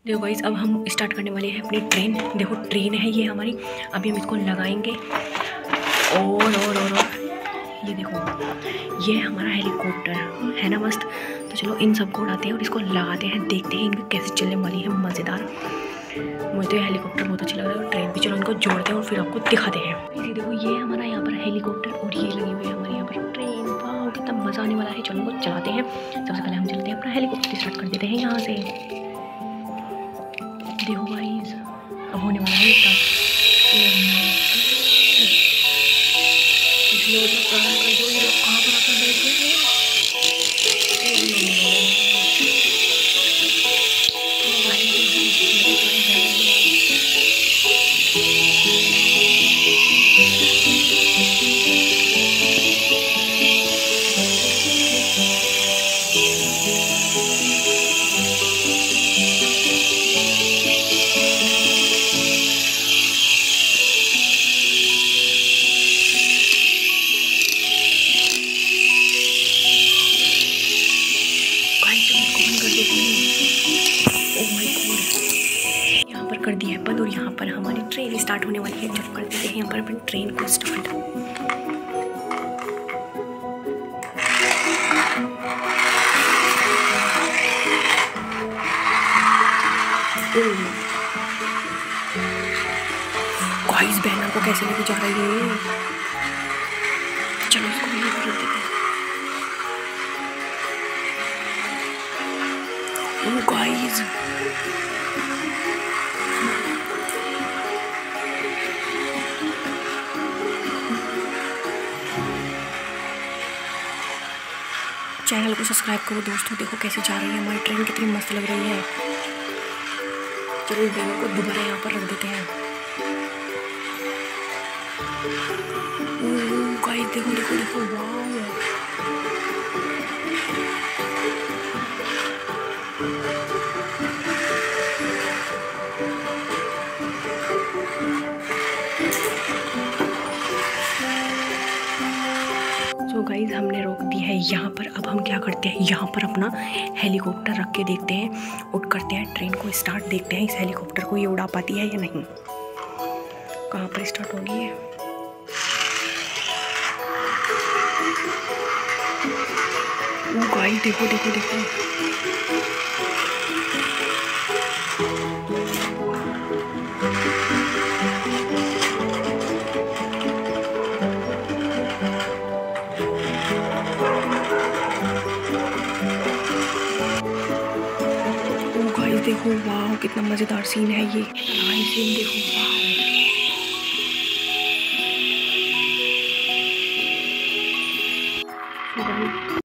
देखो गाइस, अब हम स्टार्ट करने वाले हैं अपनी ट्रेन। देखो ट्रेन है ये हमारी, अभी हम इसको लगाएंगे और ये देखो, ये हमारा हेलीकॉप्टर है ना, मस्त। तो चलो इन सबको उड़ाते हैं और इसको लगाते हैं, देखते हैं इनकी कैसे चलने वाली है, मज़ेदार। मुझे तो ये हेलीकॉप्टर बहुत अच्छा लग रहा है और ट्रेन भी। चलो इनको जोड़ते हैं और फिर आपको दिखाते हैं। ये देखो, ये हमारा यहाँ पर हेलीकॉप्टर और ये लगी हुई है हमारे यहाँ पर ट्रेन। वाह, कितना मज़ा आने वाला है। चलो इनको चलाते हैं। सबसे पहले हम चलते हैं अपना हेलीकॉप्टर स्टार्ट कर देते हैं यहाँ से। देखो गाइस, अब होने वाला है स्टार्ट। इसलिए मतलब प्रारंभ कर दो। ये लोग कहाँ पर आकर बैठ गए हैं। यहाँ पर कर दिया है बंद और यहाँ पर हमारी ट्रेन स्टार्ट होने वाली है। चलो कर देते हैं यहाँ पर अपनी ट्रेन को स्टार्ट। गाइस, बैनर को कैसे लेके जा रही है। चलो इसको भी कर देते हैं। गाइस, चैनल को सब्सक्राइब करो दोस्तों। देखो कैसे जा रही है हमारी ट्रेन, कितनी मस्त लग रही है। चलो इस बैनर को दोबारा यहाँ पर रख देते हैं। गाइस देखो देखो देखो, वाह। तो गाइस, हमने रोक दी है यहाँ पर। अब हम क्या करते हैं, यहाँ पर अपना हेलीकॉप्टर रख के देखते हैं और करते हैं ट्रेन को स्टार्ट। देखते हैं इस हेलीकॉप्टर को ये उड़ा पाती है या नहीं। कहाँ पर स्टार्ट होगी है। गाइस देखो देखो देखो, देखो वाह, कितना मजेदार सीन है ये। सीन देखो, वाह।